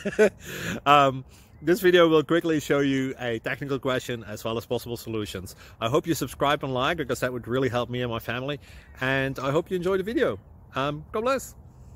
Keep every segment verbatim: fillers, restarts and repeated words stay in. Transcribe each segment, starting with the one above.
um, this video will quickly show you a technical question as well as possible solutions. I hope you subscribe and like, because that would really help me and my family. And I hope you enjoy the video. Um, God bless.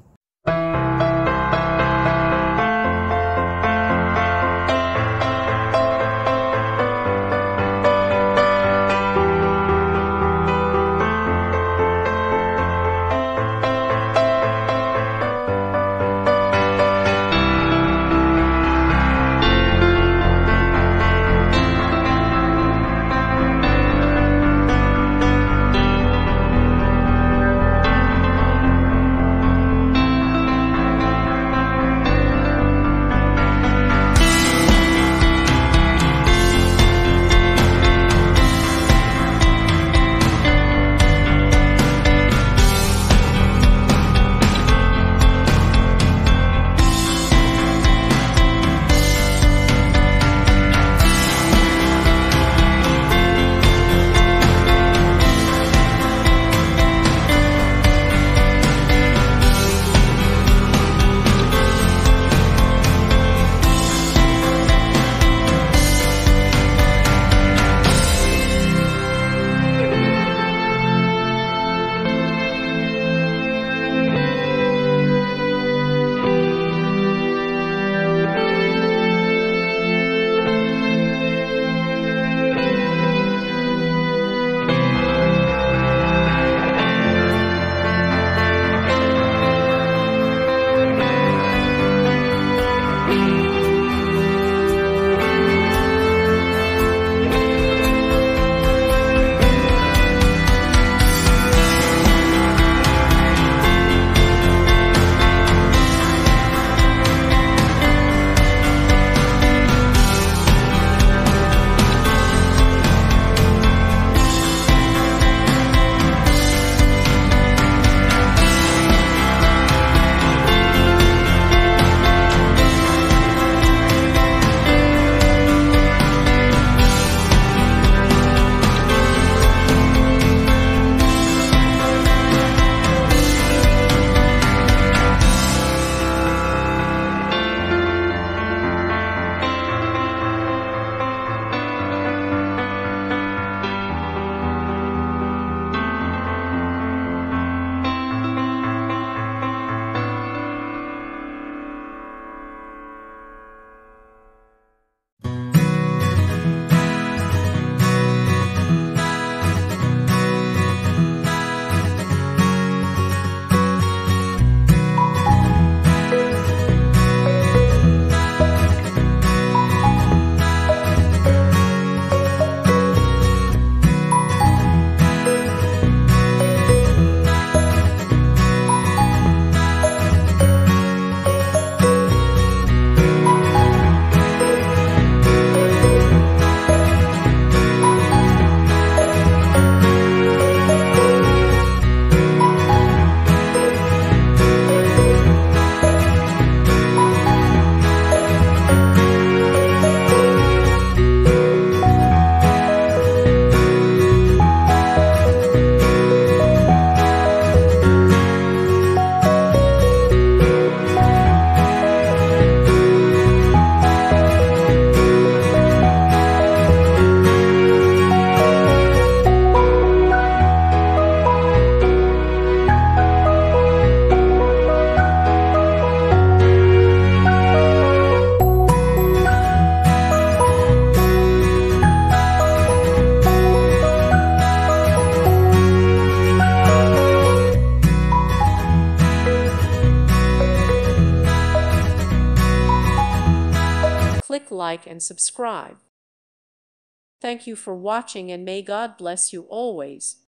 Click like and subscribe. Thank you for watching, and may God bless you always.